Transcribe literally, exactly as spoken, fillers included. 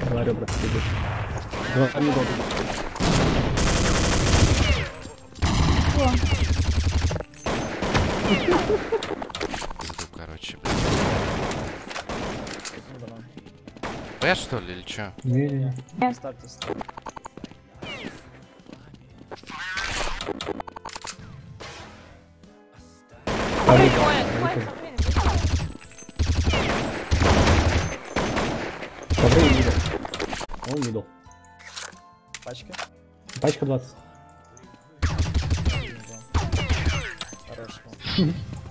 Два ребра. Два мидл. Иду, короче, блядь. Б, что ли, или чё? Не-не-не. Ставьте, ставьте. Парень. Смотри, мидл. Он мидл. Пачка. Пачка двадцать. Хорошо.